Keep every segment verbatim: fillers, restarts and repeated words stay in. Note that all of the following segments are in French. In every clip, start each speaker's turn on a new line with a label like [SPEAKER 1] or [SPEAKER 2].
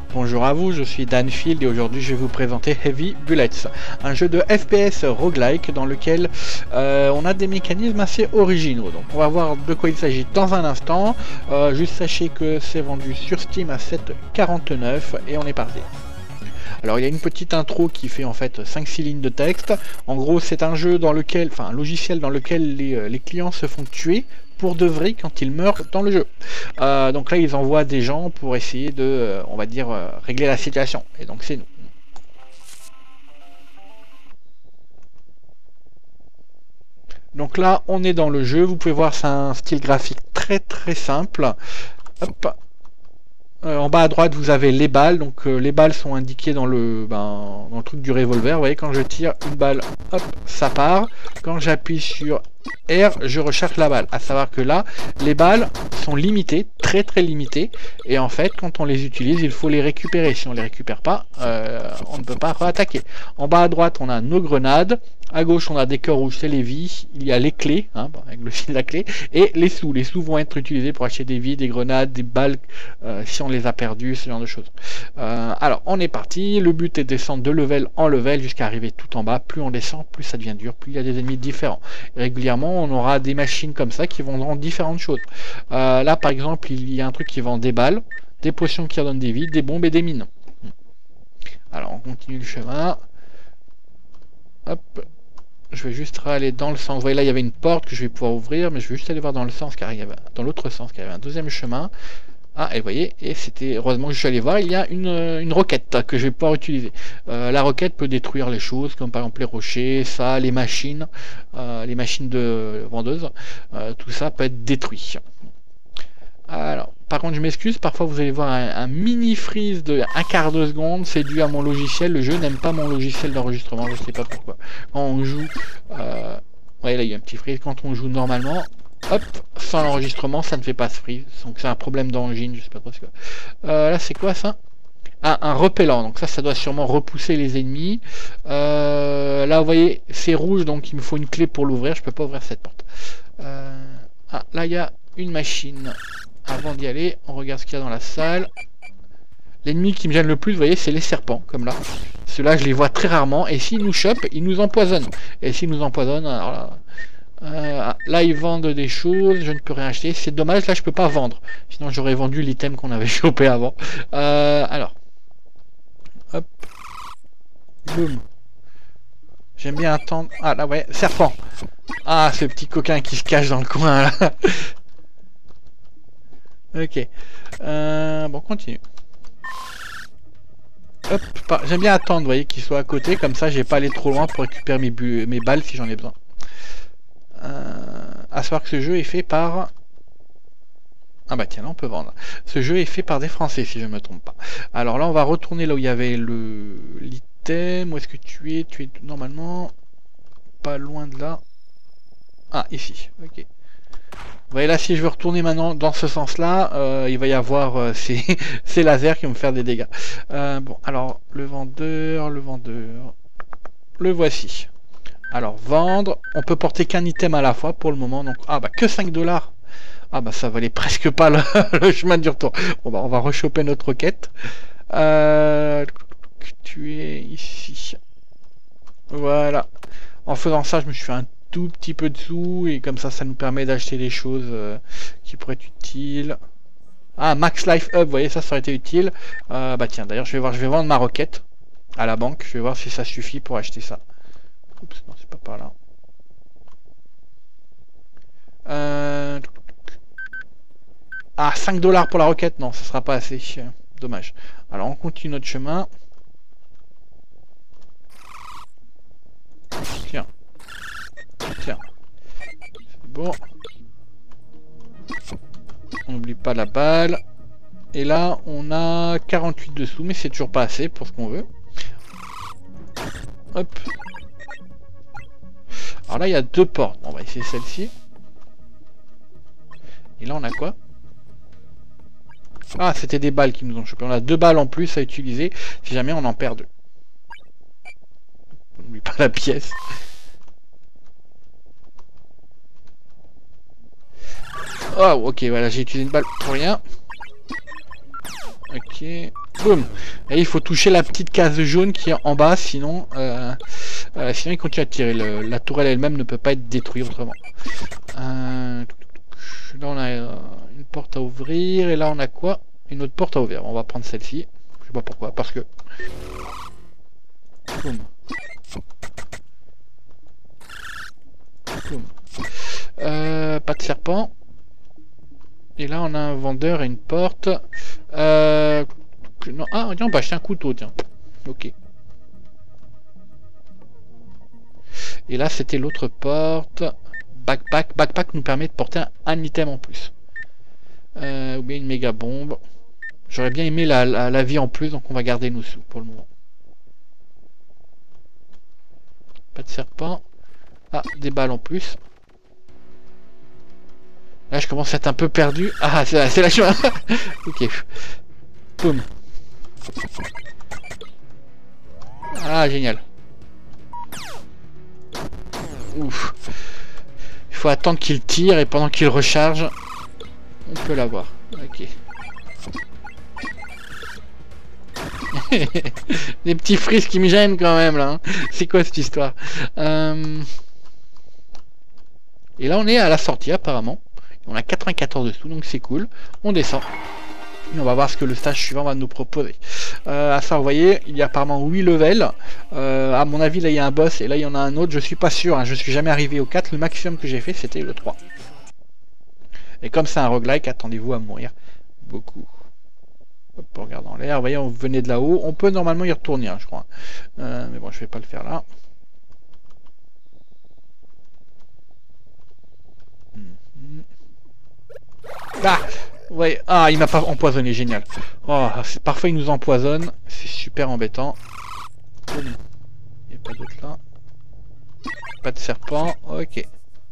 [SPEAKER 1] Bonjour à vous, je suis Danfield et aujourd'hui je vais vous présenter Heavy Bullets, un jeu de F P S roguelike dans lequel euh, on a des mécanismes assez originaux. Donc on va voir de quoi il s'agit dans un instant. Euh, juste sachez que c'est vendu sur Steam à sept euros quarante-neuf et on est parti. Alors il y a une petite intro qui fait en fait cinq six lignes de texte. En gros c'est un jeu dans lequel, enfin un logiciel dans lequel les, les clients se font tuer pour de vrai quand ils meurent dans le jeu. Euh, donc là ils envoient des gens pour essayer de, euh, on va dire, euh, régler la situation. Et donc c'est nous. Donc là on est dans le jeu, vous pouvez voir c'est un style graphique très très simple. Hop. Euh, en bas à droite vous avez les balles, donc euh, les balles sont indiquées dans le, ben, dans le truc du revolver. Vous voyez quand je tire une balle, hop, ça part. Quand j'appuie sur R, je recharge la balle. À savoir que là, les balles sont limitées, très très limitées. Et en fait, quand on les utilise, il faut les récupérer. Si on les récupère pas, euh, on ne peut pas attaquer. En bas à droite, on a nos grenades. À gauche, on a des cœurs rouges, c'est les vies. Il y a les clés, hein, avec le fil de la clé, et les sous. Les sous vont être utilisés pour acheter des vies, des grenades, des balles, euh, si on les a perdus, ce genre de choses. Euh, alors, on est parti. Le but est de descendre de level en level jusqu'à arriver tout en bas. Plus on descend, plus ça devient dur, plus il y a des ennemis différents. Et régulièrement, on aura des machines comme ça qui vont vendre différentes choses. Euh, là, par exemple, il y a un truc qui vend des balles, des potions qui redonnent des vies, des bombes et des mines. Alors, on continue le chemin. Hop. Je vais juste aller dans le sens. Vous voyez là, il y avait une porte que je vais pouvoir ouvrir, mais je vais juste aller voir dans le sens car il y avait, dans l'autre sens, car il y avait un deuxième chemin. Ah, et vous voyez, et c'était heureusement que je suis allé voir, il y a une, une roquette que je vais pouvoir utiliser. Euh, la roquette peut détruire les choses, comme par exemple les rochers, ça, les machines, euh, les machines de vendeuses, euh, tout ça peut être détruit. Alors, par contre, je m'excuse, parfois vous allez voir un, un mini freeze de un quart de seconde, c'est dû à mon logiciel, le jeu n'aime pas mon logiciel d'enregistrement, je sais pas pourquoi. Quand on joue, euh, ouais là il y a un petit freeze, quand on joue normalement, hop, sans l'enregistrement, ça ne fait pas ce freeze, donc c'est un problème d'engine, je sais pas trop ce que... Euh, là c'est quoi ça? Ah, un repellant, donc ça, ça doit sûrement repousser les ennemis. Euh, là vous voyez, c'est rouge, donc il me faut une clé pour l'ouvrir, je peux pas ouvrir cette porte. Euh, ah, là il y a une machine. Avant d'y aller, on regarde ce qu'il y a dans la salle. L'ennemi qui me gêne le plus, vous voyez, c'est les serpents, comme là. Ceux-là, je les vois très rarement. Et s'ils nous chopent, ils nous empoisonnent. Et s'ils nous empoisonnent, alors là, euh, là, ils vendent des choses. Je ne peux rien acheter. C'est dommage, là, je peux pas vendre. Sinon, j'aurais vendu l'item qu'on avait chopé avant. Euh, alors. Hop. Boum. J'aime bien attendre. Ah, là, ouais, serpent. Ah, ce petit coquin qui se cache dans le coin, là. Ok. Euh, bon, continue. Hop, j'aime bien attendre, vous voyez, qu'il soit à côté, comme ça j'ai pas aller trop loin pour récupérer mes, mes balles si j'en ai besoin. Euh, à savoir que ce jeu est fait par... Ah bah tiens, là on peut vendre. Ce jeu est fait par des Français si je me trompe pas. Alors là on va retourner là où il y avait le l'item. Où est-ce que tu es? Tu es normalement pas loin de là. Ah, ici, ok. Vous voyez là, si je veux retourner maintenant dans ce sens-là, euh, il va y avoir euh, ces, ces lasers qui vont me faire des dégâts. Euh, bon, alors, le vendeur, le vendeur, le voici. Alors, vendre, on peut porter qu'un item à la fois pour le moment. Donc, ah bah que cinq dollars. Ah bah ça valait presque pas le, le chemin du retour. Bon bah on va rechoper notre requête. Euh, tu es ici. Voilà. En faisant ça, je me suis fait un tout petit peu de sous et comme ça ça nous permet d'acheter des choses euh, qui pourraient être utiles. Ah, Max Life Hub, vous voyez, ça ça aurait été utile. Euh, bah tiens, d'ailleurs je vais voir, je vais vendre ma roquette à la banque, je vais voir si ça suffit pour acheter ça. Oups, non c'est pas par là. Euh... Ah, cinq dollars pour la roquette, non, ça sera pas assez. Dommage. Alors on continue notre chemin. Tiens. Tiens. C'est bon. On n'oublie pas la balle. Et là, on a quarante-huit dessous, mais c'est toujours pas assez pour ce qu'on veut. Hop. Alors là, il y a deux portes. Bon, on va essayer celle-ci. Et là, on a quoi? Ah, c'était des balles qui nous ont chopé. On a deux balles en plus à utiliser si jamais on en perd deux. On n'oublie pas la pièce. Oh, ok, voilà, j'ai utilisé une balle pour rien. Ok. Boum. Et il faut toucher la petite case jaune qui est en bas, sinon, euh, euh, sinon il continue à tirer. Le, la tourelle elle-même ne peut pas être détruite autrement. Euh, là on a euh, une porte à ouvrir, et là on a quoi? Une autre porte à ouvrir. On va prendre celle-ci. Je sais pas pourquoi, parce que... Boum. Boum. Euh, pas de serpent. Et là on a un vendeur et une porte. Euh... Non, ah, tiens, on peut acheter un couteau, tiens. Ok. Et là, c'était l'autre porte. Backpack. Backpack nous permet de porter un, un item en plus. Euh, ou bien une méga bombe. J'aurais bien aimé la, la, la vie en plus, donc on va garder nos sous pour le moment. Pas de serpent. Ah, des balles en plus. Là, je commence à être un peu perdu. Ah, c'est la chemin. Ok. Boum. Ah, génial. Ouf. Il faut attendre qu'il tire et pendant qu'il recharge, on peut l'avoir. Ok. Des petits frises qui me gênent quand même là. Hein. C'est quoi cette histoire? euh... Et là on est à la sortie apparemment. On a quatre-vingt-quatorze dessous, donc c'est cool. On descend. Et on va voir ce que le stage suivant va nous proposer. Euh, à ça, vous voyez, il y a apparemment huit levels. Euh, à mon avis, là, il y a un boss et là, il y en a un autre. Je suis pas sûr. Hein, je suis jamais arrivé au quatre. Le maximum que j'ai fait, c'était le trois. Et comme c'est un roguelike, attendez-vous à mourir beaucoup. Hop, on regarde en l'air. Vous voyez, on venait de là-haut. On peut normalement y retourner, hein, je crois. Euh, mais bon, je vais pas le faire là. Ah ouais, ah, il m'a pas empoisonné, génial. Oh, parfois il nous empoisonne, c'est super embêtant. Il n'y a pas d'autre là. Pas de serpent, ok.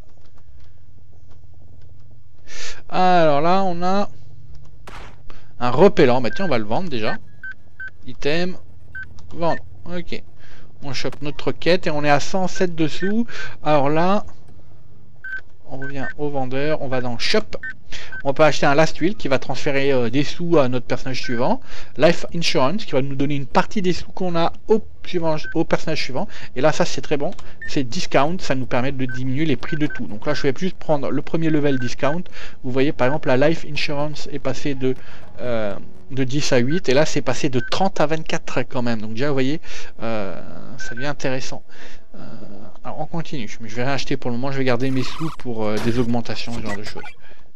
[SPEAKER 1] Alors là, on a un repellent. Bah tiens, on va le vendre déjà. Item, vendre, ok. On chope notre quête et on est à cent sept dessous. Alors là, on revient au vendeur, on va dans Shop. On peut acheter un Last Will qui va transférer euh, des sous à notre personnage suivant. Life Insurance qui va nous donner une partie des sous qu'on a au, suivant, au personnage suivant. Et là, ça c'est très bon. C'est Discount, ça nous permet de diminuer les prix de tout. Donc là, je vais juste prendre le premier level Discount. Vous voyez, par exemple, la Life Insurance est passée de, euh, de dix à huit. Et là, c'est passé de trente à vingt-quatre quand même. Donc déjà, vous voyez, euh, ça devient intéressant. Euh, alors, on continue. Mais je vais rien acheter pour le moment. Je vais garder mes sous pour euh, des augmentations, ce genre de choses.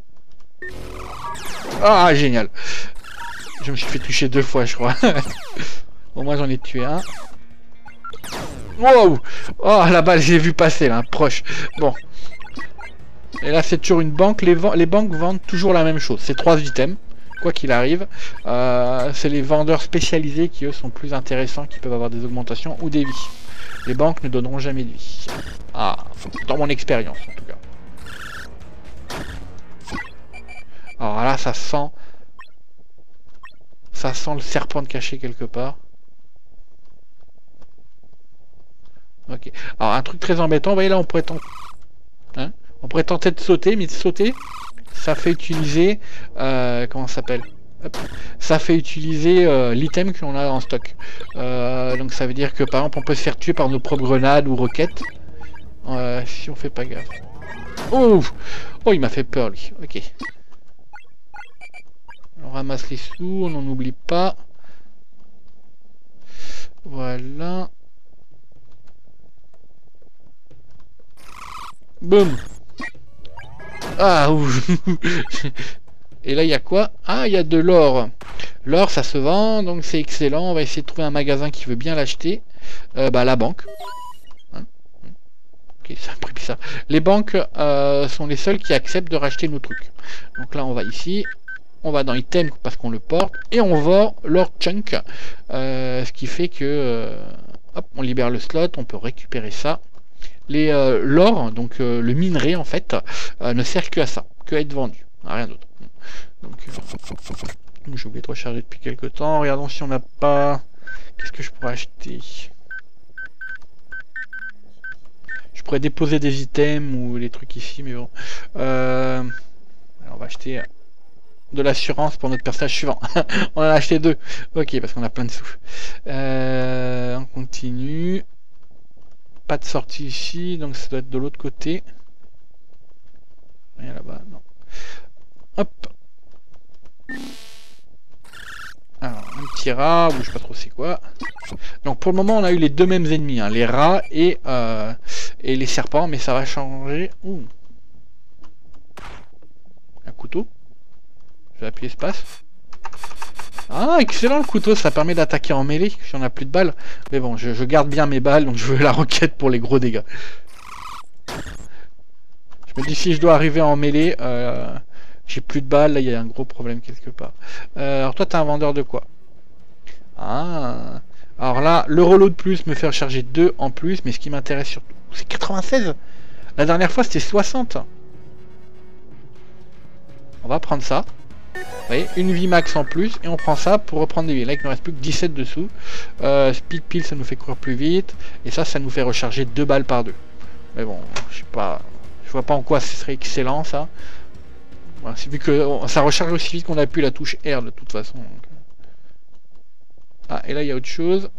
[SPEAKER 1] Ah, génial. Je me suis fait toucher deux fois, je crois. Bon, moi j'en ai tué un. Wow. Oh, la balle, j'ai vu passer là, proche. Bon. Et là, c'est toujours une banque. Les, les banques vendent toujours la même chose. C'est trois items, quoi qu'il arrive. Euh, c'est les vendeurs spécialisés qui, eux, sont plus intéressants, qui peuvent avoir des augmentations ou des vies. Les banques ne donneront jamais de vie. Ah, dans mon expérience, en tout cas. Alors là, ça sent... Ça sent le serpent de caché quelque part. Ok. Alors, un truc très embêtant, vous voyez là, on pourrait tenter... Hein, on pourrait tenter de sauter, mais de sauter, ça fait utiliser... Euh, comment ça s'appelle? Ça fait utiliser euh, l'item que l'on a en stock. Euh, donc ça veut dire que, par exemple, on peut se faire tuer par nos propres grenades ou roquettes. Euh, si on fait pas gaffe. Oh, oh, il m'a fait peur, lui. Ok. On ramasse les sous, on n'en oublie pas. Voilà. Boum. Ah, ouf. Et là, il y a quoi? Ah, il y a de l'or. L'or, ça se vend, donc c'est excellent. On va essayer de trouver un magasin qui veut bien l'acheter. Euh, bah, la banque. Hein, ok, c'est un prix bizarre. Les banques euh, sont les seules qui acceptent de racheter nos trucs. Donc là, on va ici. On va dans item parce qu'on le porte et on vend l'or chunk, euh, ce qui fait que euh, hop, on libère le slot, on peut récupérer ça. Les euh, l'or, donc euh, le minerai en fait, euh, ne sert que à ça, que à être vendu, à rien d'autre. Donc euh, j'ai oublié de recharger depuis quelques temps. Regardons si on n'a pas. Qu'est-ce que je pourrais acheter? Je pourrais déposer des items ou les trucs ici, mais bon. Euh, on va acheter de l'assurance pour notre personnage suivant. On en a acheté deux. Ok, parce qu'on a plein de sous. Euh, on continue. Pas de sortie ici, donc ça doit être de l'autre côté. Rien là-bas, non. Hop. Alors, un petit rat, ou je sais pas trop c'est quoi. Donc pour le moment, on a eu les deux mêmes ennemis, hein, les rats et, euh, et les serpents, mais ça va changer. Ouh. Un couteau. Je vais appuyer espace. Ah, excellent le couteau, ça permet d'attaquer en mêlée, si on a plus de balles. Mais bon, je, je garde bien mes balles, donc je veux la roquette pour les gros dégâts. Je me dis si je dois arriver en mêlée, euh, j'ai plus de balles, là il y a un gros problème quelque part. Euh, alors toi t'es un vendeur de quoi? Ah, alors là, le relot de plus me fait recharger deux en plus, mais ce qui m'intéresse surtout, c'est quatre-vingt-seize. La dernière fois c'était soixante. On va prendre ça. Vous voyez, une vie max en plus, et on prend ça pour reprendre des vies. Là il ne reste plus que dix-sept dessous. Euh, speed pill ça nous fait courir plus vite, et ça, ça nous fait recharger deux balles par deux. Mais bon, je sais pas... Je vois pas en quoi ce serait excellent ça. Voilà, c'est vu que ça recharge aussi vite qu'on appuie la touche R de toute façon. Donc. Ah, et là il y a autre chose.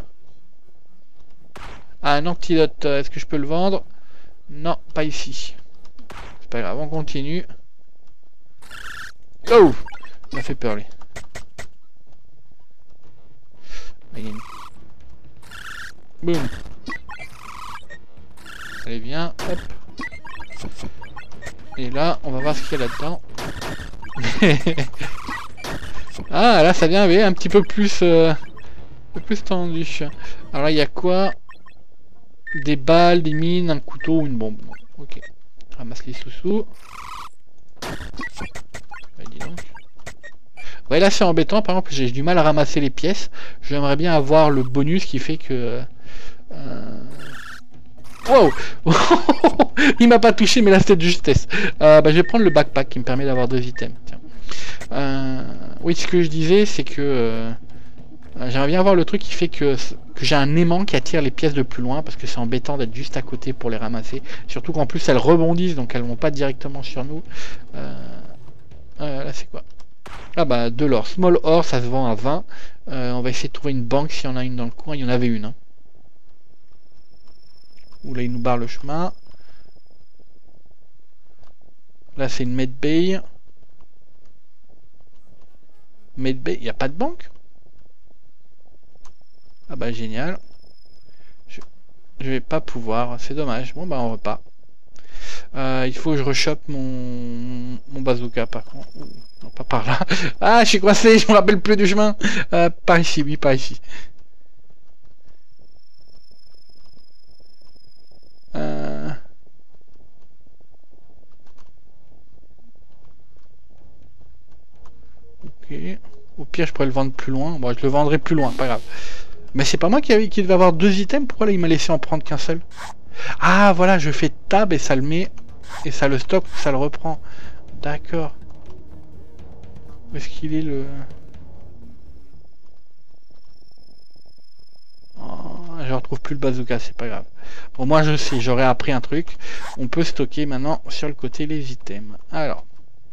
[SPEAKER 1] Ah, un antidote, est-ce que je peux le vendre? Non, pas ici. C'est pas grave, on continue. Oh, il m'a fait peur lui. Boum. Allez, viens, hop. Et là, on va voir ce qu'il y a là-dedans. Ah, là, ça devient oui, un petit peu plus, euh, un peu plus tendu. Alors là, il y a quoi? Des balles, des mines, un couteau, une bombe. Ok. Ramasse les sous-sous. Ouais, dis donc. Ouais, là, c'est embêtant. Par exemple, j'ai du mal à ramasser les pièces. J'aimerais bien avoir le bonus qui fait que... Euh... Wow. Il m'a pas touché, mais là c'était de justesse. Euh, bah, je vais prendre le backpack qui me permet d'avoir deux items. Tiens. Euh, oui, ce que je disais, c'est que euh, j'aimerais bien avoir le truc qui fait que, que j'ai un aimant qui attire les pièces de plus loin, parce que c'est embêtant d'être juste à côté pour les ramasser. Surtout qu'en plus elles rebondissent, donc elles vont pas directement sur nous. Euh, euh, là c'est quoi? Ah bah de l'or. Small or, ça se vend à vingt. Euh, on va essayer de trouver une banque s'il y en a une dans le coin. Il y en avait une. Hein. Où là il nous barre le chemin. Là c'est une medbay. Medbay, il n'y a pas de banque? Ah bah génial. Je, je vais pas pouvoir, c'est dommage. Bon bah on repart. Euh, il faut que je rechoppe mon, mon bazooka par contre. Ouh, non pas par là. Ah je suis coincé, je me rappelle plus du chemin. Euh, par ici, oui par ici. Euh... Ok. Au pire, je pourrais le vendre plus loin. Bon, je le vendrai plus loin, pas grave. Mais c'est pas moi qui, avait, qui devait avoir deux items. Pourquoi là, il m'a laissé en prendre qu'un seul? Ah, voilà, je fais tab et ça le met... Et ça le stocke, ça le reprend. D'accord. Où est-ce qu'il est, le... Oh, je retrouve plus le bazooka, c'est pas grave. Bon, moi, je sais, j'aurais appris un truc. On peut stocker maintenant sur le côté les items. Alors...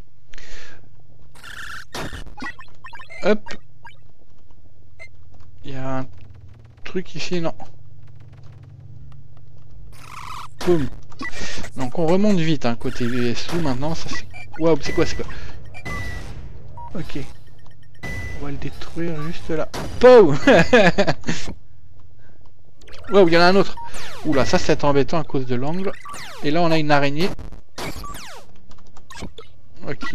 [SPEAKER 1] Hop. Il y a un truc ici, non. Boum. Donc on remonte vite, hein, côté sous maintenant. Ça c'est... Waouh, c'est quoi, c'est quoi? Ok. On va le détruire juste là. Pow. Waouh, il y en a un autre. Oula, ça c'est embêtant à cause de l'angle. Et là on a une araignée. Ok.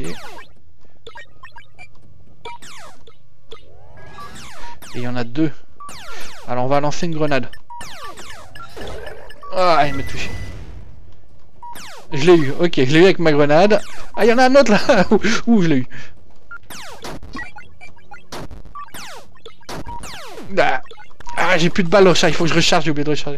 [SPEAKER 1] Et il y en a deux. Alors on va lancer une grenade. Ah, il m'a touché. Je l'ai eu, ok, je l'ai eu avec ma grenade. Ah, il y en a un autre là. Ouh, je l'ai eu. Ah, ah j'ai plus de balles au chat, il faut que je recharge, j'ai oublié de recharger.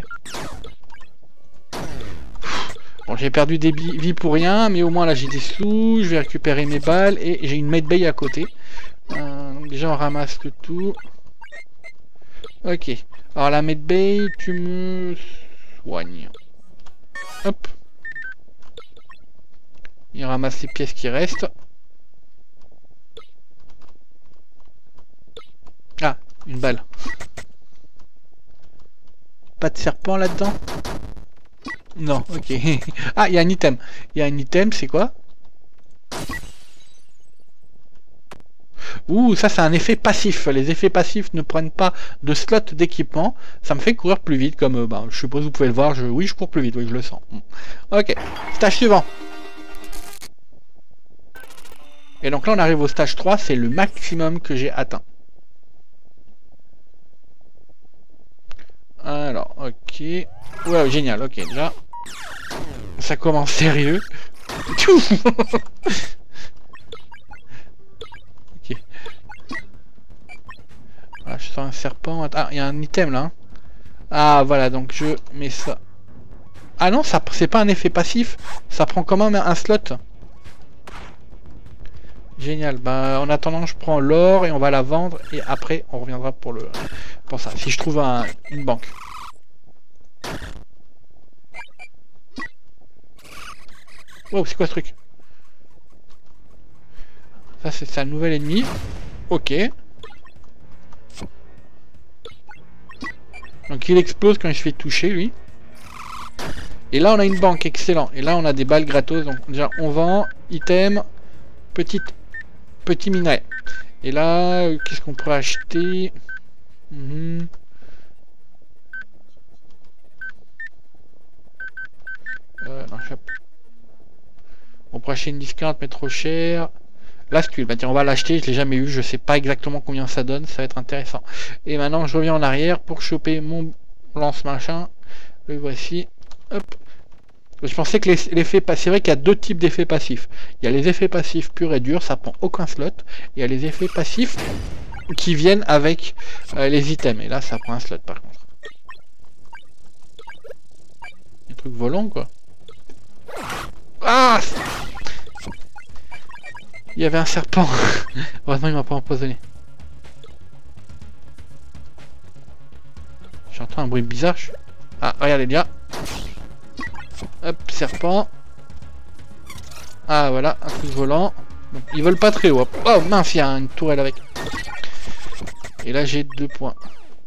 [SPEAKER 1] Bon, j'ai perdu des vies pour rien, mais au moins là j'ai des sous, je vais récupérer mes balles et j'ai une medbay à côté. Euh, donc déjà on ramasse le tout. Ok, alors la medbay, tu me soignes. Hop. Il ramasse les pièces qui restent. Une balle. Pas de serpent là-dedans? Non, ok. Ah, il y a un item. Il y a un item, c'est quoi? Ouh, ça c'est un effet passif. Les effets passifs ne prennent pas de slot d'équipement. Ça me fait courir plus vite, comme euh, bah, je suppose vous pouvez le voir. Je... Oui, je cours plus vite, oui, je le sens. Ok, stage suivant. Et donc là on arrive au stage trois, c'est le maximum que j'ai atteint. Alors, ok. Ouais, génial, ok, déjà. Ça commence sérieux. Ok. Voilà, je sens un serpent. Ah, il y a un item là. Ah, voilà, donc je mets ça. Ah non, ça c'est pas un effet passif. Ça prend quand même un slot. Génial. Bah, en attendant, je prends l'or et on va la vendre. Et après, on reviendra pour le pour ça. Si je trouve un, une banque. Wow, c'est quoi ce truc? Ça, c'est sa nouvelle ennemie. Ok. Donc il explose quand il se fait toucher, lui. Et là, on a une banque, excellent. Et là, on a des balles gratos. Donc déjà, on vend, item, petite, petit minerai. Et là, qu'est-ce qu'on pourrait acheter? mmh. euh, non, je... On pourrait acheter une discount, mais trop cher. La sculpte, bah tiens, on va l'acheter, je l'ai jamais eu, je sais pas exactement combien ça donne, ça va être intéressant. Et maintenant, je reviens en arrière pour choper mon lance-machin. Le voici. Hop. Je pensais que l'effet passif, c'est vrai qu'il y a deux types d'effets passifs. Il y a les effets passifs purs et durs, ça prend aucun slot. Et il y a les effets passifs qui viennent avec euh, les items. Et là, ça prend un slot par contre. Un truc volant quoi. Ah! Il y avait un serpent. Heureusement, il m'a pas empoisonné. J'entends un bruit bizarre. Ah, regardez bien. Hop, serpent. Ah, voilà, un truc volant. Donc, ils volent pas très haut. Oh mince, il y a une tourelle avec. Et là, j'ai deux points.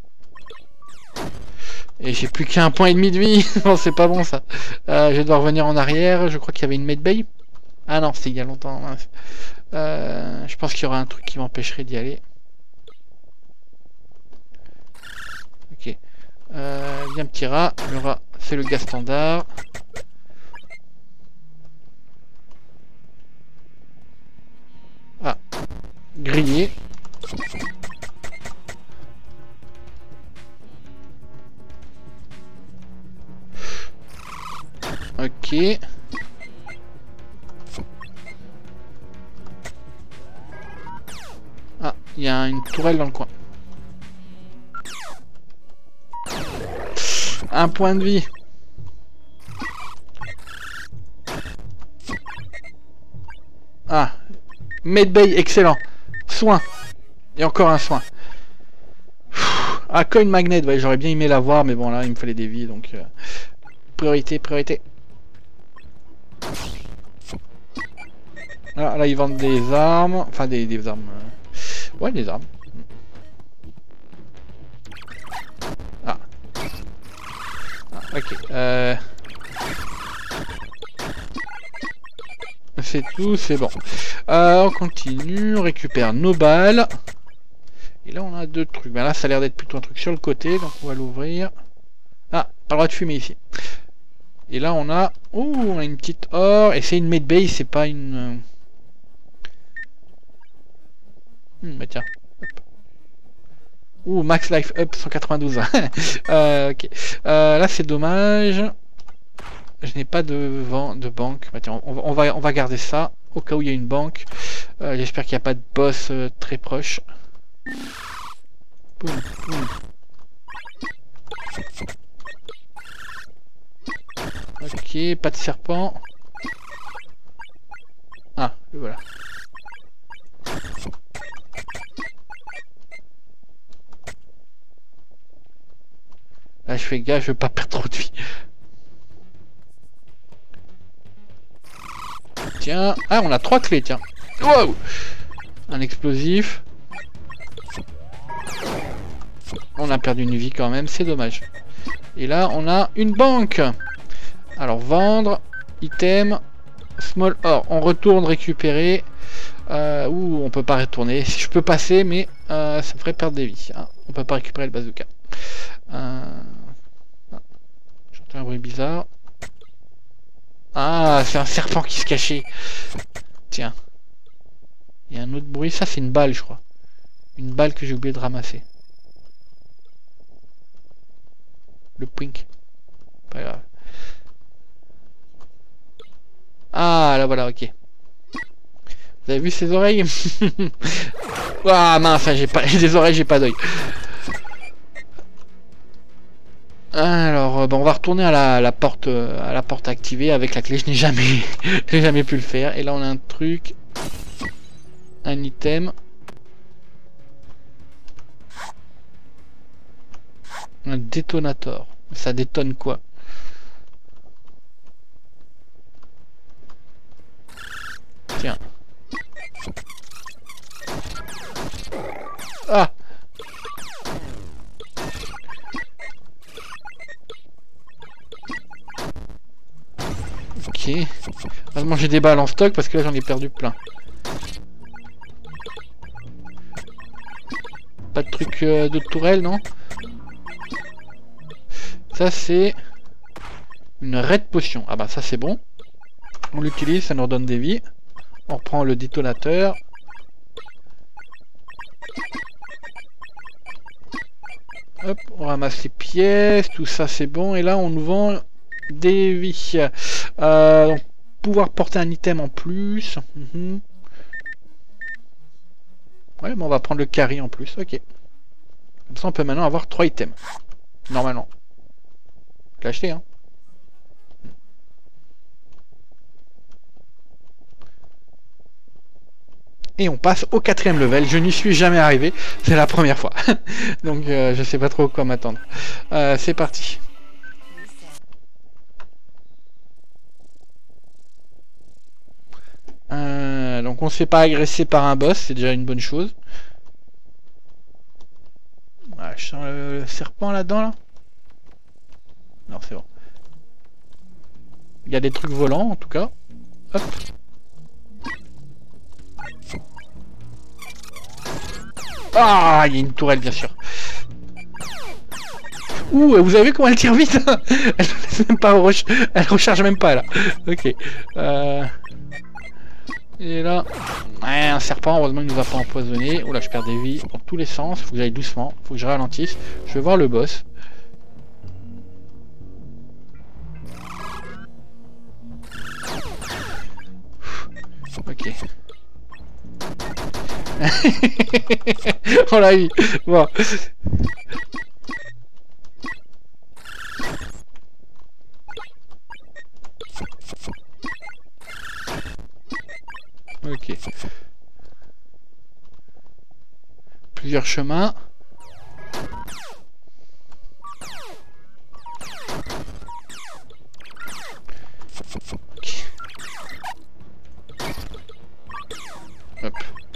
[SPEAKER 1] Et j'ai plus qu'un point et demi de vie. Non, c'est pas bon ça. Euh, je vais devoir revenir en arrière. Je crois qu'il y avait une medbay. Ah non, c'était il y a longtemps. Mince. Euh, je pense qu'il y aura un truc qui m'empêcherait d'y aller. Ok. Euh, viens petit rat. Le rat, c'est le gars standard. Ah. Grillé. Ok. Ah, il y a une tourelle dans le coin. Un point de vie. Ah. Medbay, excellent. Soin. Et encore un soin. Ah, coin magnet, ouais, j'aurais bien aimé l'avoir, mais bon là, il me fallait des vies, donc... Euh, priorité, priorité. Ah, là, ils vendent des armes. Enfin, des, des armes... Euh... Ouais, des armes. Ah. Ah ok. Euh... C'est tout, c'est bon. Euh, on continue, on récupère nos balles. Et là, on a deux trucs. Ben là, ça a l'air d'être plutôt un truc sur le côté, donc on va l'ouvrir. Ah, pas le droit de fumer ici. Et là, on a... Oh, on a une petite or. Et c'est une medbay, c'est pas une... Hmm, bah tiens. Ouh, max life up cent quatre-vingt-douze. euh, ok. Euh, là, c'est dommage. Je n'ai pas de vent de banque. Bah, tiens, on, on, va, on va garder ça au cas où il y a une banque. Euh, J'espère qu'il n'y a pas de boss euh, très proche. Boum, boum. Ok, pas de serpent. Ah, le voilà. Là, je fais gaffe, je veux pas perdre trop de vie. Tiens, ah, on a trois clés, tiens. Wow, un explosif. on a perdu une vie quand même, c'est dommage. Et là, on a une banque. Alors, vendre, item, small or. On retourne récupérer. Euh, ouh, on peut pas retourner. Si je peux passer, mais euh, ça ferait perdre des vies. Hein. On peut pas récupérer le bazooka. Euh... J'entends un bruit bizarre. Ah, c'est un serpent qui se cachait. Tiens. Il y a un autre bruit. Ça, c'est une balle, je crois. Une balle que j'ai oublié de ramasser. Le pink. Pas grave. Ah, là voilà, ok. Vous avez vu ses oreilles? Ah mince, j'ai pas des oreilles, j'ai pas d'œil. Alors, bon, on va retourner à la, la porte, à la porte activée avec la clé. Je n'ai jamais, j'ai jamais pu le faire. Et là, on a un truc, un item, un détonateur. Ça détonne quoi? Tiens. Ah. Ok. Heureusement j'ai des balles en stock parce que là j'en ai perdu plein. Pas de truc euh, de tourelle, non? Ça c'est une red potion. Ah bah ça c'est bon. On l'utilise, ça nous redonne des vies. On reprend le détonateur. Hop, on ramasse les pièces, tout ça c'est bon. Et là on nous vend des vies. Euh, donc, pouvoir porter un item en plus. Mm-hmm. Ouais, mais on va prendre le carry en plus, ok. Comme ça on peut maintenant avoir trois items. Normalement. Je l'ai acheté, hein. Et on passe au quatrième level. Je n'y suis jamais arrivé. C'est la première fois. Donc euh, je sais pas trop quoi m'attendre. Euh, c'est parti. Euh, donc on ne se fait pas agresser par un boss. C'est déjà une bonne chose. Ah, je sens le, le serpent là-dedans là. Non, c'est bon. Il y a des trucs volants en tout cas. Hop. Ah, il y a une tourelle bien sûr. Ouh, vous avez vu comment elle tire vite? Elle ne laisse même pas re elle recharge même pas là. Ok. Euh... Et là, ouais, un serpent. Heureusement, il nous a pas empoisonné. Oh là, je perds des vies dans tous les sens. Faut que j'aille doucement. Faut que je ralentisse. Je vais voir le boss. Ok. On l'a eu. Bon. Ok. Plusieurs chemins. Okay. Hop.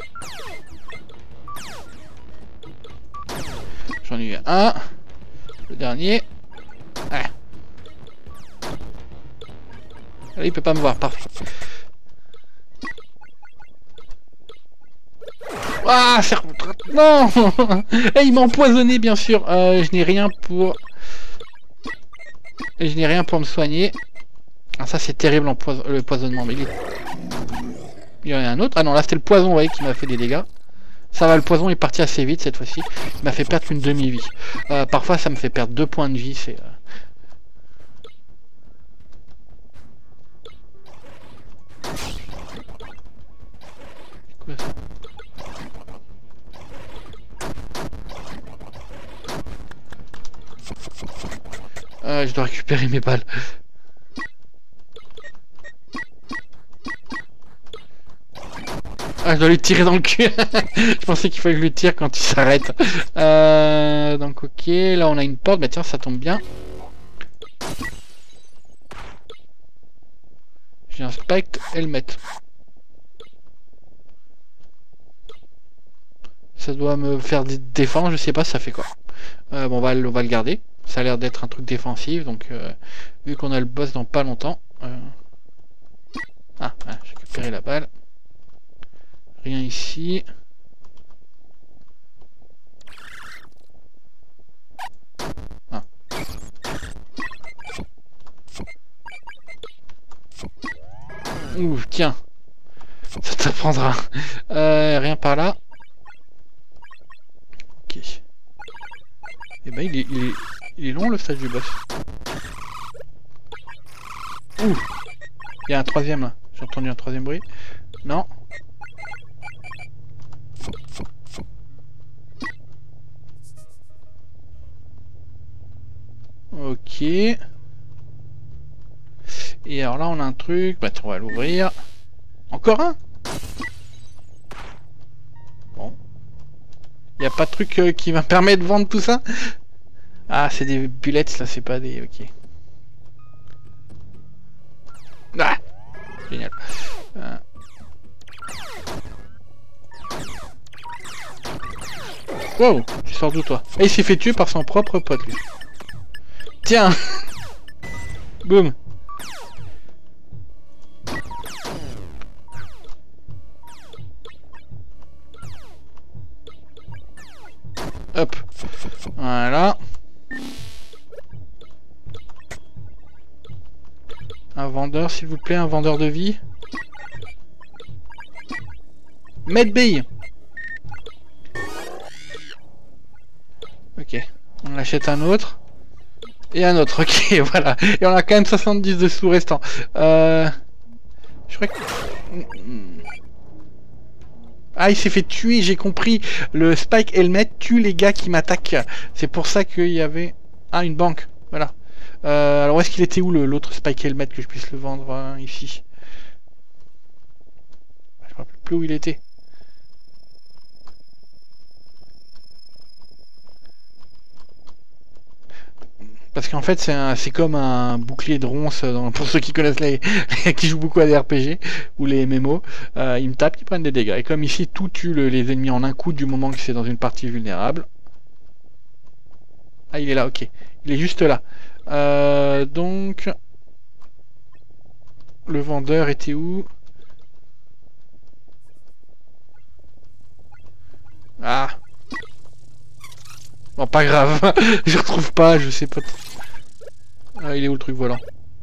[SPEAKER 1] J'en ai eu un. Le dernier. Ah. Là, il peut pas me voir, parfait. Ah, serpent. Non. Et il m'a empoisonné, bien sûr. Euh, je n'ai rien pour... Et je n'ai rien pour me soigner. Ah, ça, c'est terrible, le poisonnement. Mais il, est... il y en a un autre. Ah non, là, c'était le poison, vous voyez, qui m'a fait des dégâts. Ça va, le poison est parti assez vite cette fois-ci. Il m'a fait perdre une demi-vie. Euh, parfois, ça me fait perdre deux points de vie. C'est... Euh... Quoi, ça? Euh, je dois récupérer mes balles. Ah, je dois lui tirer dans le cul. Je pensais qu'il fallait que je lui tire quand il s'arrête. Euh, donc ok, là on a une porte. Bah tiens, ça tombe bien. J'ai un spectre helmet. Ça doit me faire des défenses, je sais pas ça fait quoi. Euh, bon, on va, on va le garder. Ça a l'air d'être un truc défensif, donc euh, vu qu'on a le boss dans pas longtemps. Euh... Ah, ah j'ai récupéré la balle. Rien ici. Ah. Ouh, tiens. Ça t'apprendra. Euh, rien par là. Ok. Et ben il est, il est, il est long le stage du boss. Ouh. Il y a un troisième là. J'ai entendu un troisième bruit. Non. Ok. Et alors là on a un truc. Bah on va l'ouvrir. Encore un. Bon. Il n'y a pas de truc euh, qui va me permettre de vendre tout ça. Ah c'est des bullets là, c'est pas des... Ok. Ah génial. Euh... Wow, tu sors d'où toi? Et il s'est fait tuer par son propre pote lui. Tiens. Boum. Hop. Voilà. Un vendeur, s'il vous plaît, un vendeur de vie. Medbay. Ok. On achète un autre. Et un autre, ok, voilà. Et on a quand même soixante-dix de sous restants. Euh... Je crois que... Ah, il s'est fait tuer, j'ai compris. Le Spike Helmet tue les gars qui m'attaquent. C'est pour ça qu'il y avait... Ah, une banque, voilà. Euh, alors, est-ce qu'il était où l'autre Spike Helmet que je puisse le vendre euh, ici? Je ne me rappelle plus où il était. Parce qu'en fait, c'est comme un bouclier de ronce, dans, pour ceux qui connaissent les, les qui jouent beaucoup à des R P G ou les M M O. Euh, ils me tapent, ils prennent des dégâts. Et comme ici, tout tue le, les ennemis en un coup du moment que c'est dans une partie vulnérable. Ah, il est là, ok. Il est juste là. Euh, donc... Le vendeur était où? Ah. Bon, pas grave. Je retrouve pas, je sais pas. Ah, il est où le truc volant?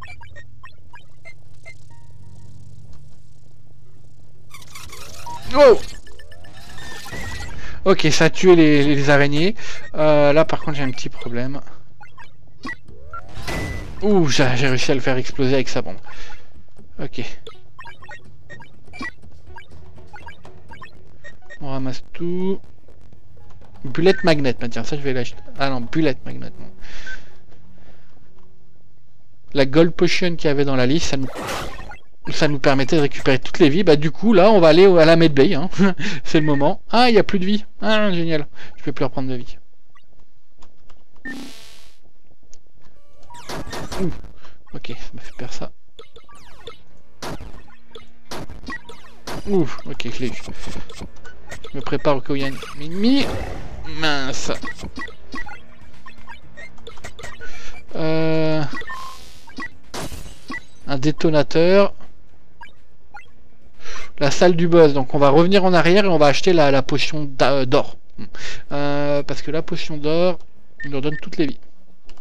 [SPEAKER 1] Oh! Ok, ça a tué les, les araignées. Euh, là, par contre, j'ai un petit problème. Ouh, j'ai réussi à le faire exploser avec sa bombe. Ok. On ramasse tout. Bullet magnet, bah tiens, ça je vais l'acheter. Ah non, bullet magnet, non. La gold potion qu'il y avait dans la liste, ça nous... ça nous permettait de récupérer toutes les vies. Bah du coup, là, on va aller à la medbay, hein. C'est le moment. Ah, il n'y a plus de vie. Ah, génial. Je peux plus reprendre de vie. Ouh. Ok, ça m'a fait perdre ça. Ouh, ok, je l'ai eu. Je me prépare au cas où il y a une mini. Mince. Euh... Un détonateur. La salle du boss. Donc on va revenir en arrière et on va acheter la, la potion d'or. Euh, parce que la potion d'or, il leur donne toutes les vies.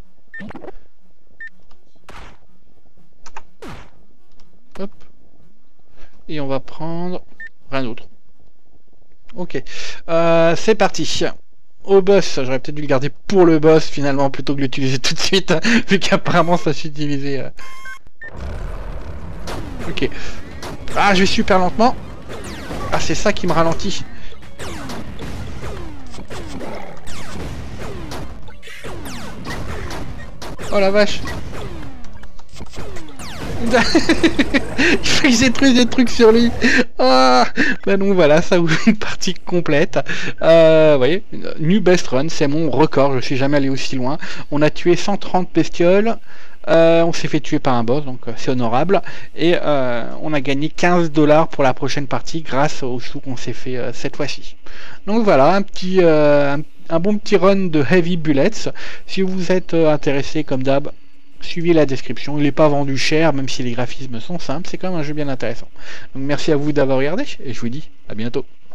[SPEAKER 1] Hop. Et on va prendre rien d'autre. Ok. Euh, c'est parti. Au boss, j'aurais peut-être dû le garder pour le boss finalement plutôt que l'utiliser tout de suite, vu qu'apparemment ça s'utilisait. Euh... Ok. Ah, je vais super lentement. Ah, c'est ça qui me ralentit. Oh la vache. Il faut que j'ai trouvé des trucs sur lui. Ah, ben non, voilà, ça ouvre une partie complète. Euh, vous voyez, new best run, c'est mon record, je suis jamais allé aussi loin. On a tué cent trente bestioles. Euh, on s'est fait tuer par un boss, donc euh, c'est honorable. Et euh, on a gagné quinze dollars pour la prochaine partie grâce aux sous qu'on s'est fait euh, cette fois-ci. Donc voilà, un petit, euh, un, un bon petit run de Heavy Bullets. Si vous êtes euh, intéressé, comme d'hab, suivez la description. Il n'est pas vendu cher, même si les graphismes sont simples. C'est quand même un jeu bien intéressant. Donc merci à vous d'avoir regardé et je vous dis à bientôt.